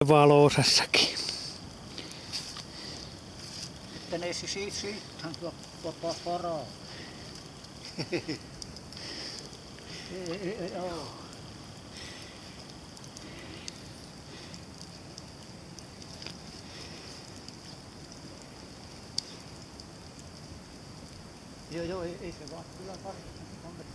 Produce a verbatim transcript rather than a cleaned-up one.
Valoosassakin. Että ne siis siitähän tuo paraa. Joo. Joo, joo, ei, ei se vaan kyllä parissa.